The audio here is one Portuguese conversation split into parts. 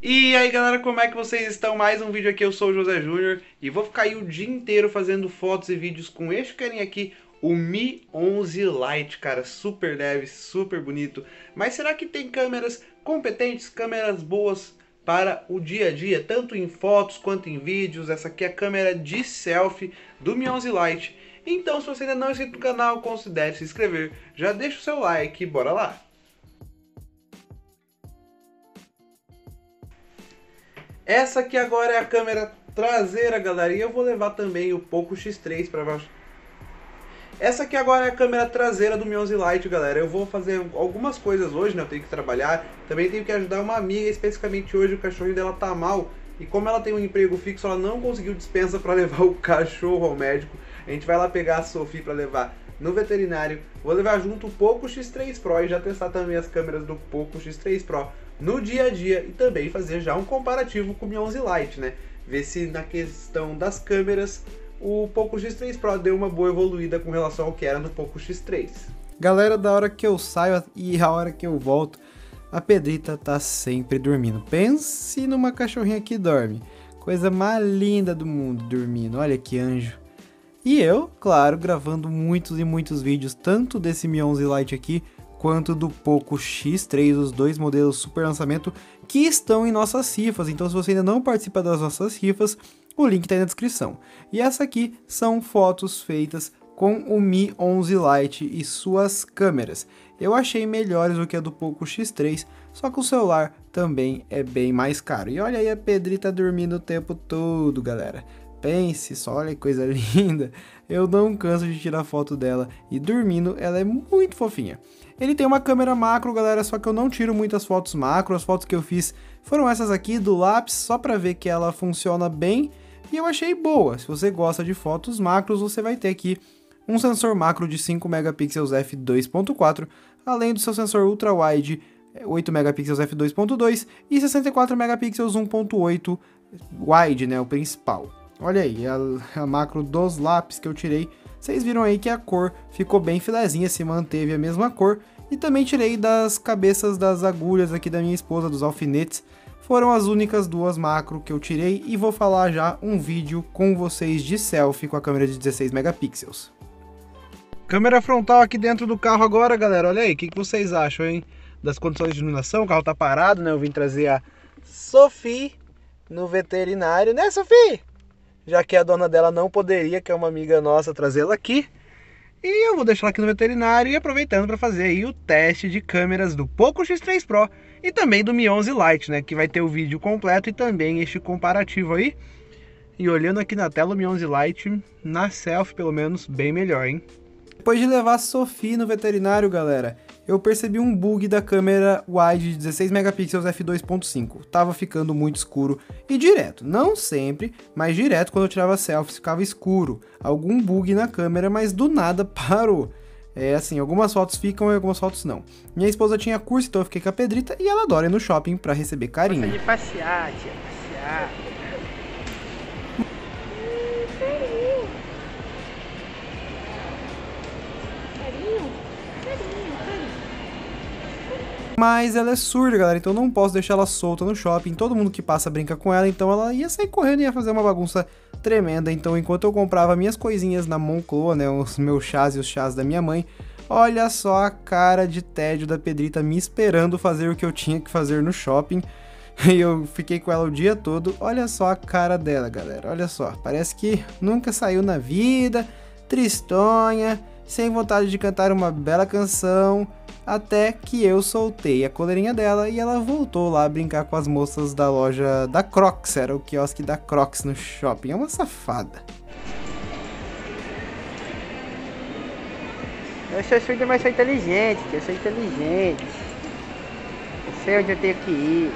E aí galera, como é que vocês estão? Mais um vídeo aqui, eu sou o José Júnior e vou ficar aí o dia inteiro fazendo fotos e vídeos com este carinha aqui, o Mi 11 Lite, cara, super leve, super bonito. Mas será que tem câmeras competentes, câmeras boas para o dia a dia, tanto em fotos quanto em vídeos? Essa aqui é a câmera de selfie do Mi 11 Lite. Então se você ainda não é inscrito no canal, considere se inscrever, já deixa o seu like e bora lá! Essa aqui agora é a câmera traseira, galera, e eu vou levar também o Poco X3 para baixo. Essa aqui agora é a câmera traseira do Mi 11 Lite, galera. Eu vou fazer algumas coisas hoje, né? Eu tenho que trabalhar, também tenho que ajudar uma amiga, especificamente hoje o cachorro dela tá mal. E como ela tem um emprego fixo, ela não conseguiu dispensa para levar o cachorro ao médico. A gente vai lá pegar a Sophie para levar no veterinário. Vou levar junto o Poco X3 Pro e já testar também as câmeras do Poco X3 Pro no dia a dia e também fazer já um comparativo com o Mi 11 Lite, né? Ver se na questão das câmeras o Poco X3 Pro deu uma boa evoluída com relação ao que era no Poco X3. Galera, da hora que eu saio e a hora que eu volto, a Pedrita tá sempre dormindo. Pense numa cachorrinha que dorme. Coisa mais linda do mundo dormindo, olha que anjo. E eu, claro, gravando muitos e muitos vídeos, tanto desse Mi 11 Lite aqui, quanto do Poco X3, os dois modelos super lançamento que estão em nossas rifas. Então se você ainda não participa das nossas rifas, o link está aí na descrição. E essa aqui são fotos feitas com o Mi 11 Lite e suas câmeras. Eu achei melhores do que a do Poco X3, só que o celular também é bem mais caro. E olha aí a Pedrita dormindo o tempo todo, galera. Pense só, olha que coisa linda. Eu não canso de tirar foto dela e dormindo ela é muito fofinha. Ele tem uma câmera macro, galera, só que eu não tiro muitas fotos macro. As fotos que eu fiz foram essas aqui do lápis, só para ver que ela funciona bem. E eu achei boa. Se você gosta de fotos macros, você vai ter aqui um sensor macro de 5 megapixels f2.4, além do seu sensor ultra-wide 8 megapixels f2.2 e 64 megapixels 1.8 wide, né, o principal. Olha aí, a macro dos lápis que eu tirei. Vocês viram aí que a cor ficou bem filezinha, se manteve a mesma cor. E também tirei das cabeças das agulhas aqui da minha esposa, dos alfinetes. Foram as únicas duas macro que eu tirei e vou falar já um vídeo com vocês de selfie com a câmera de 16 megapixels. Câmera frontal aqui dentro do carro agora, galera. Olha aí, o que vocês acham, hein? Das condições de iluminação, o carro tá parado, né? Eu vim trazer a Sophie no veterinário, né, Sophie? Já que a dona dela não poderia, que é uma amiga nossa, trazê-la aqui. E eu vou deixar ela aqui no veterinário e aproveitando para fazer aí o teste de câmeras do Poco X3 Pro e também do Mi 11 Lite, né? Que vai ter o vídeo completo e também este comparativo aí. E olhando aqui na tela, o Mi 11 Lite, na selfie pelo menos, bem melhor, hein? Depois de levar a Sophie no veterinário, galera, eu percebi um bug da câmera wide de 16 megapixels f2.5. Tava ficando muito escuro e direto, não sempre, mas direto quando eu tirava selfies ficava escuro. Algum bug na câmera, mas do nada parou. É assim, algumas fotos ficam e algumas fotos não. Minha esposa tinha curso, então eu fiquei com a Pedrita e ela adora ir no shopping pra receber carinho. Gosta de passear, tia, passear. Mas ela é surda, galera, então não posso deixar ela solta no shopping. Todo mundo que passa brinca com ela, então ela ia sair correndo e ia fazer uma bagunça tremenda. Então enquanto eu comprava minhas coisinhas na Moncloa, né, os meus chás e os chás da minha mãe, olha só a cara de tédio da Pedrita me esperando fazer o que eu tinha que fazer no shopping. E eu fiquei com ela o dia todo. Olha só a cara dela, galera, olha só. Parece que nunca saiu na vida, tristonha, sem vontade de cantar uma bela canção. Até que eu soltei a coleirinha dela e ela voltou lá a brincar com as moças da loja da Crocs, era o quiosque da Crocs no shopping. É uma safada. Eu sou surdo, mas sou inteligente, tia, eu sou inteligente. Eu sei onde eu tenho que ir.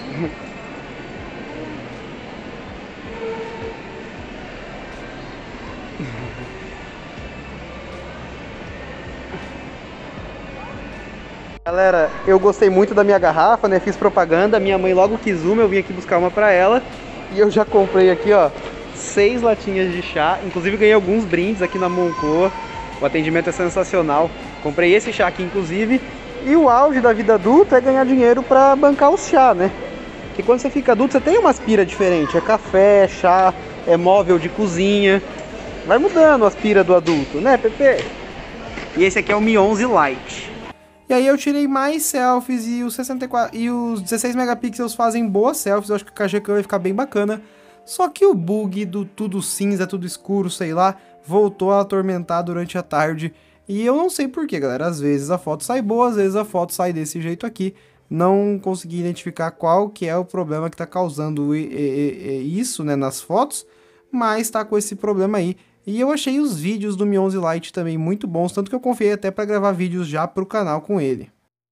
Galera, eu gostei muito da minha garrafa, né? Fiz propaganda, minha mãe logo quis uma, eu vim aqui buscar uma pra ela. E eu já comprei aqui, ó, 6 latinhas de chá. Inclusive ganhei alguns brindes aqui na Moncloa. O atendimento é sensacional. Comprei esse chá aqui, inclusive. E o auge da vida adulta é ganhar dinheiro pra bancar o chá, né? Que quando você fica adulto, você tem uma aspira diferente. É café, chá, é móvel de cozinha. Vai mudando a aspira do adulto, né, Pepe? E esse aqui é o Mi 11 Lite. E aí eu tirei mais selfies e os 16 megapixels fazem boas selfies. Eu acho que o Kagecam vai ficar bem bacana. Só que o bug do tudo cinza, tudo escuro, sei lá, voltou a atormentar durante a tarde. E eu não sei porquê, galera. Às vezes a foto sai boa, às vezes a foto sai desse jeito aqui. Não consegui identificar qual que é o problema que tá causando isso, né, nas fotos. Mas tá com esse problema aí. E eu achei os vídeos do Mi 11 Lite também muito bons, tanto que eu confiei até para gravar vídeos já pro canal com ele.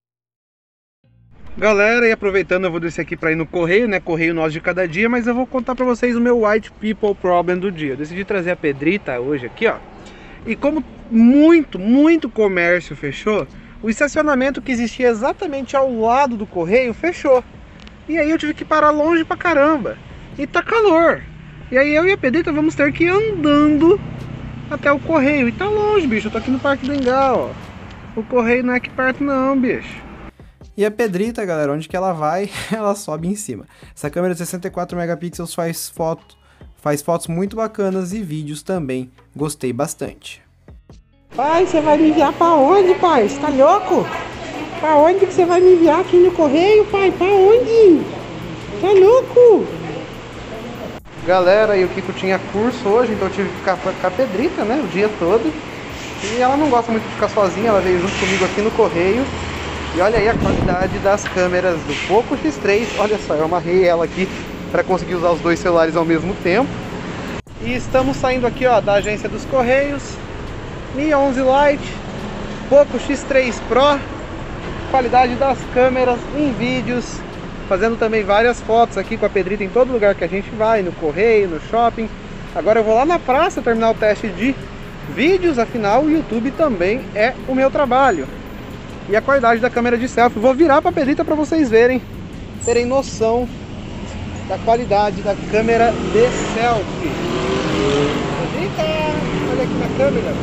Galera, e aproveitando, eu vou descer aqui para ir no correio, né? Correio nosso de cada dia, mas eu vou contar para vocês o meu White People Problem do dia. Eu decidi trazer a Pedrita hoje aqui, ó. E como muito comércio fechou, o estacionamento que existia exatamente ao lado do correio fechou. E aí eu tive que parar longe pra caramba. E tá calor. E aí eu e a Pedrita vamos ter que ir andando até o correio. E tá longe, bicho. Eu tô aqui no Parque do Engal, ó. O correio não é aqui perto não, bicho. E a Pedrita, galera, onde que ela vai, ela sobe em cima. Essa câmera de 64 megapixels faz fotos muito bacanas e vídeos também. Gostei bastante. Pai, você vai me enviar pra onde, pai? Você tá louco? Pra onde que você vai me enviar aqui no correio, pai? Pra onde? Tá louco? Galera, e o Kiko tinha curso hoje, então eu tive que ficar com a Pedrita, né, o dia todo. E ela não gosta muito de ficar sozinha, ela veio junto comigo aqui no correio. E olha aí a qualidade das câmeras do Poco X3. Olha só, eu amarrei ela aqui para conseguir usar os dois celulares ao mesmo tempo. E estamos saindo aqui, ó, da agência dos Correios. Mi 11 Lite, Poco X3 Pro. Qualidade das câmeras em vídeos. Fazendo também várias fotos aqui com a Pedrita em todo lugar que a gente vai, no correio, no shopping. Agora eu vou lá na praça terminar o teste de vídeos, afinal o YouTube também é o meu trabalho. E a qualidade da câmera de selfie, vou virar para a Pedrita para vocês verem, terem noção da qualidade da câmera de selfie. Pedrita, olha aqui na câmera.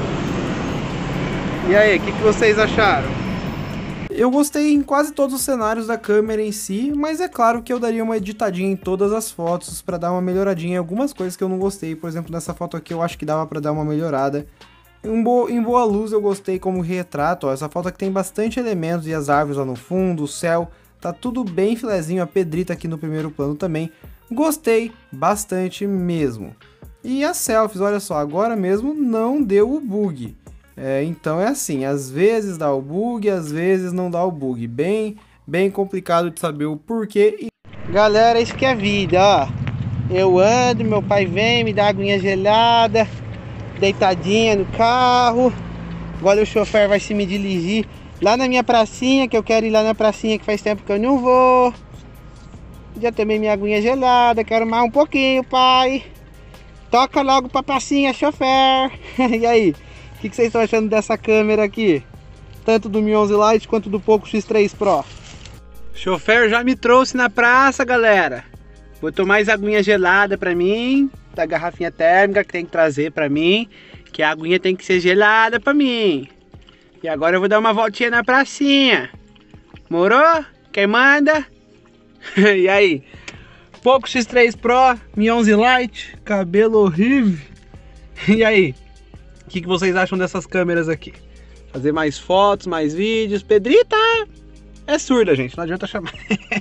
E aí, o que vocês acharam? Eu gostei em quase todos os cenários da câmera em si, mas é claro que eu daria uma editadinha em todas as fotos para dar uma melhoradinha em algumas coisas que eu não gostei. Por exemplo, nessa foto aqui eu acho que dava para dar uma melhorada. Em boa luz eu gostei como retrato, ó, essa foto aqui tem bastante elementos e as árvores lá no fundo, o céu, tá tudo bem filezinho, a Pedrita aqui no primeiro plano também. Gostei bastante mesmo. E as selfies, olha só, agora mesmo não deu o bug. Então é assim, às vezes dá o bug, às vezes não dá o bug. Bem complicado de saber o porquê. Galera, isso que é vida, ó. Eu ando, meu pai vem, me dá aguinha gelada, deitadinha no carro. Agora o chofer vai se me dirigir lá na minha pracinha, que eu quero ir lá na pracinha que faz tempo que eu não vou. Já tomei minha aguinha gelada, quero mais um pouquinho, pai. Toca logo pra pracinha, chofer. E aí? O que vocês estão achando dessa câmera aqui? Tanto do Mi 11 Lite quanto do Poco X3 Pro. Chofer já me trouxe na praça, galera. Botou mais aguinha gelada pra mim. Da garrafinha térmica que tem que trazer pra mim. Que a aguinha tem que ser gelada pra mim. E agora eu vou dar uma voltinha na pracinha. Morou? Quem manda? E aí? Poco X3 Pro, Mi 11 Lite, cabelo horrível. E aí? O que vocês acham dessas câmeras aqui? Fazer mais fotos, mais vídeos. Pedrita é surda, gente, não adianta chamar.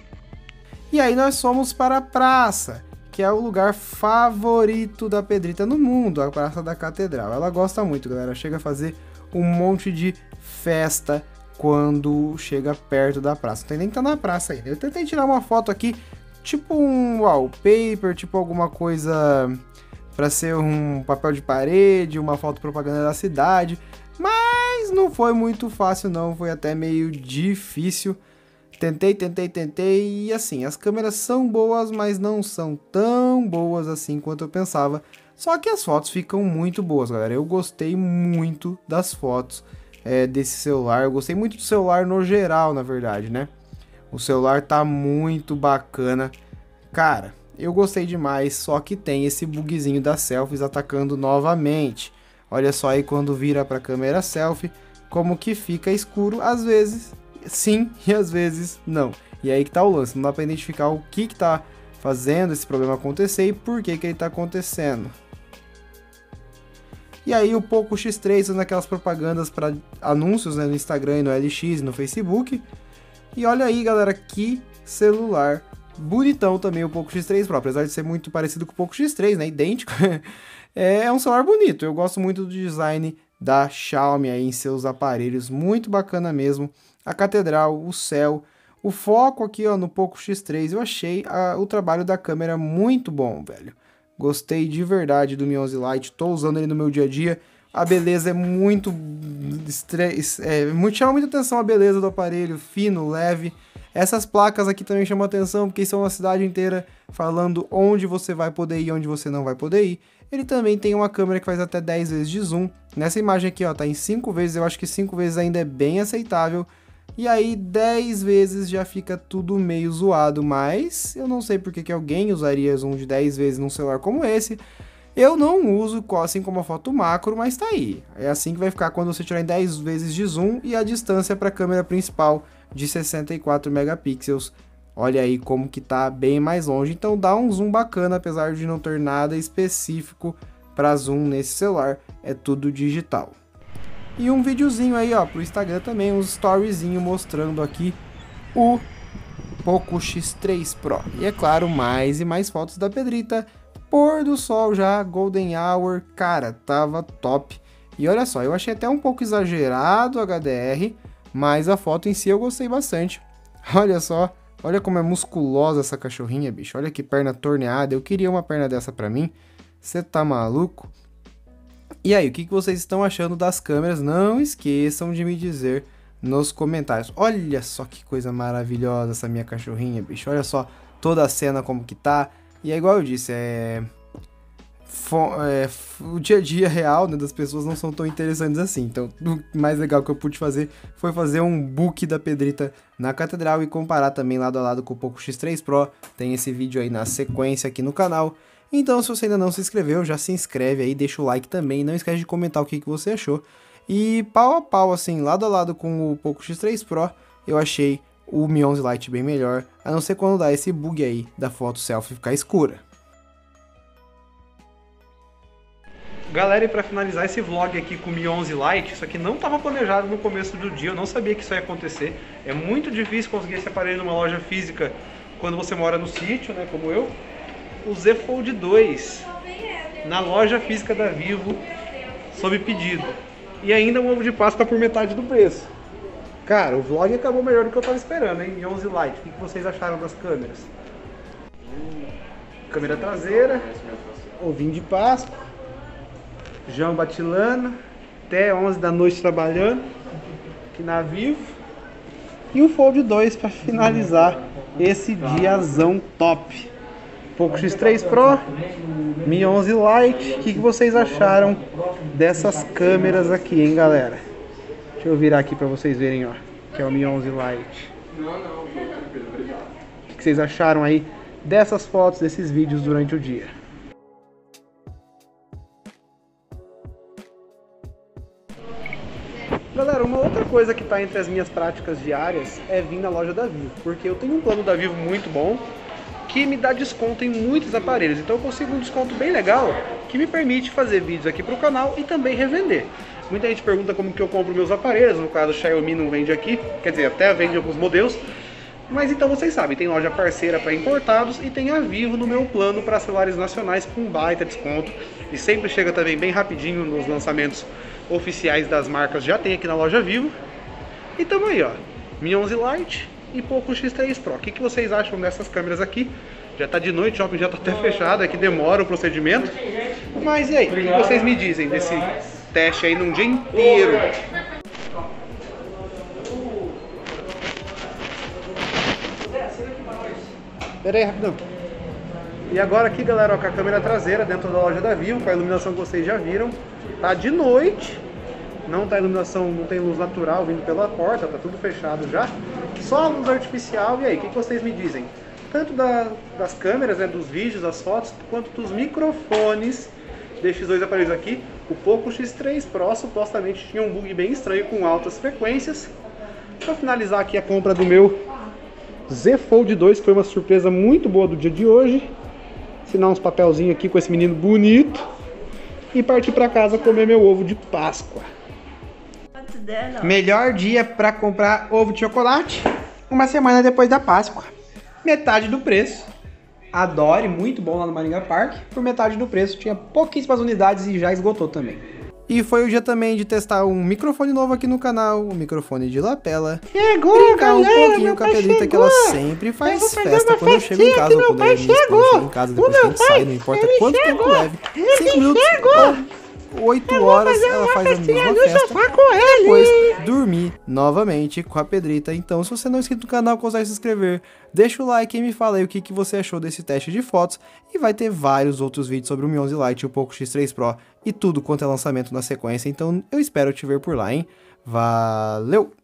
E aí nós fomos para a praça, que é o lugar favorito da Pedrita no mundo, a Praça da Catedral. Ela gosta muito, galera, chega a fazer um monte de festa quando chega perto da praça. Não tem nem que estar na praça ainda. Eu tentei tirar uma foto aqui, tipo um wallpaper, tipo alguma coisa para ser um papel de parede, uma foto propaganda da cidade, mas não foi muito fácil não, foi até meio difícil. Tentei e assim, as câmeras são boas, mas não são tão boas assim quanto eu pensava. Só que as fotos ficam muito boas, galera. Eu gostei muito das fotos desse celular, eu gostei muito do celular no geral, na verdade, né? O celular tá muito bacana, cara. Eu gostei demais, só que tem esse bugzinho das selfies atacando novamente. Olha só aí quando vira para a câmera selfie, como que fica escuro, às vezes sim e às vezes não. E aí que tá o lance, não dá pra identificar o que tá fazendo esse problema acontecer e por que ele tá acontecendo. E aí o Poco X3 fazendo aquelas propagandas para anúncios, né, no Instagram e no LX e no Facebook. E olha aí, galera, que celular bonitão também o Poco X3 Pro, apesar de ser muito parecido com o Poco X3, né, idêntico. É um celular bonito, eu gosto muito do design da Xiaomi aí em seus aparelhos, muito bacana mesmo. A catedral, o céu, o foco aqui, ó, no Poco X3, eu achei o trabalho da câmera muito bom, velho. Gostei de verdade do Mi 11 Lite, tô usando ele no meu dia a dia. A beleza é muito... chama muita atenção a beleza do aparelho, fino, leve. Essas placas aqui também chamam atenção, porque são a cidade inteira falando onde você vai poder ir e onde você não vai poder ir. Ele também tem uma câmera que faz até 10 vezes de zoom. Nessa imagem aqui, ó, tá em 5 vezes, eu acho que 5 vezes ainda é bem aceitável. E aí 10 vezes já fica tudo meio zoado, mas eu não sei porque que alguém usaria zoom de 10 vezes num celular como esse. Eu não uso assim como a foto macro, mas tá aí. É assim que vai ficar quando você tirar em 10 vezes de zoom e a distância para a câmera principal de 64 megapixels. Olha aí como que tá bem mais longe, então dá um zoom bacana, apesar de não ter nada específico para zoom nesse celular, é tudo digital. E um videozinho aí, ó, pro Instagram também, um storyzinho mostrando aqui o Poco X3 Pro. E é claro, mais e mais fotos da Pedrita. Pôr do sol já, Golden Hour, cara, tava top. E olha só, eu achei até um pouco exagerado o HDR, mas a foto em si eu gostei bastante. Olha só, olha como é musculosa essa cachorrinha, bicho. Olha que perna torneada, eu queria uma perna dessa pra mim. Você tá maluco? E aí, o que vocês estão achando das câmeras? Não esqueçam de me dizer nos comentários. Olha só que coisa maravilhosa essa minha cachorrinha, bicho. Olha só toda a cena como que tá. E é igual eu disse, o dia a dia real, né, das pessoas não são tão interessantes assim. Então, o mais legal que eu pude fazer foi fazer um book da Pedrita na catedral e comparar também lado a lado com o Poco X3 Pro. Tem esse vídeo aí na sequência aqui no canal. Então, se você ainda não se inscreveu, já se inscreve aí, deixa o like também, não esquece de comentar o que você achou. E pau a pau, assim, lado a lado com o Poco X3 Pro, eu achei o Mi 11 Lite bem melhor, a não ser quando dá esse bug aí da foto selfie ficar escura. Galera, e para finalizar esse vlog aqui com o Mi 11 Lite, isso aqui não estava planejado no começo do dia, eu não sabia que isso ia acontecer. É muito difícil conseguir esse aparelho numa loja física quando você mora no sítio, né, como eu. O Z Fold 2 na loja física da Vivo sob pedido. E ainda um ovo de Páscoa por metade do preço. Cara, o vlog acabou melhor do que eu tava esperando, hein? Mi 11 Lite, o que vocês acharam das câmeras? Câmera traseira, ovinho de Páscoa, João Batilano, até 11 da noite trabalhando aqui na Vivo. E o Fold 2 para finalizar esse diazão top. Poco X3 Pro, Mi 11 Lite, o que vocês acharam dessas câmeras aqui, hein, galera? Deixa eu virar aqui pra vocês verem, ó, que é o Mi 11 Lite. O que vocês acharam aí dessas fotos, desses vídeos durante o dia? Galera, uma outra coisa que tá entre as minhas práticas diárias é vir na loja da Vivo, porque eu tenho um plano da Vivo muito bom, que me dá desconto em muitos aparelhos, então eu consigo um desconto bem legal que me permite fazer vídeos aqui para o canal e também revender. Muita gente pergunta como que eu compro meus aparelhos, no caso o Xiaomi não vende aqui, quer dizer, até vende alguns modelos, mas então vocês sabem, tem loja parceira para importados e tem a Vivo no meu plano para celulares nacionais com baita desconto e sempre chega também bem rapidinho nos lançamentos oficiais das marcas, já tem aqui na loja Vivo. E tamo aí, ó, Mi 11 Lite e Poco X3 Pro. O que vocês acham dessas câmeras aqui? Já tá de noite, o shopping já tá até fechado, é que demora o procedimento. Mas e aí, o que vocês me dizem desse teste aí num dia inteiro? Pera aí, rapidão. E agora aqui, galera, ó, com a câmera traseira dentro da loja da Vivo, com a iluminação que vocês já viram. Tá de noite. Não tá iluminação, não tem luz natural vindo pela porta, tá tudo fechado já. Só a luz artificial. E aí, o que vocês me dizem? Tanto das câmeras, né, dos vídeos, das fotos, quanto dos microfones desses dois aparelhos aqui. O Poco X3 Pro supostamente tinha um bug bem estranho com altas frequências. Para finalizar aqui a compra do meu Z Fold 2, que foi uma surpresa muito boa do dia de hoje. Assinar uns papelzinhos aqui com esse menino bonito. E partir para casa comer meu ovo de Páscoa. Melhor dia para comprar ovo de chocolate, uma semana depois da Páscoa. Metade do preço. Adore, muito bom lá no Maringá Park. Por metade do preço, tinha pouquíssimas unidades e já esgotou também. E foi o dia também de testar um microfone novo aqui no canal, um microfone de lapela. Chegou, brincar um galera, pouquinho com a Pedrita, que ela sempre faz festa quando eu chego em casa, ou quando eu chego em casa, depois que a gente sai, não importa quanto tempo leve. 5 minutos ou 8 horas, ela faz a mesma festa. E depois dormir novamente com a Pedrita. Então, se você não é inscrito no canal, consegue se inscrever. Deixa o like e me fala aí o que você achou desse teste de fotos. E vai ter vários outros vídeos sobre o Mi 11 Lite e o Poco X3 Pro e tudo quanto é lançamento na sequência. Então, eu espero te ver por lá, hein? Valeu!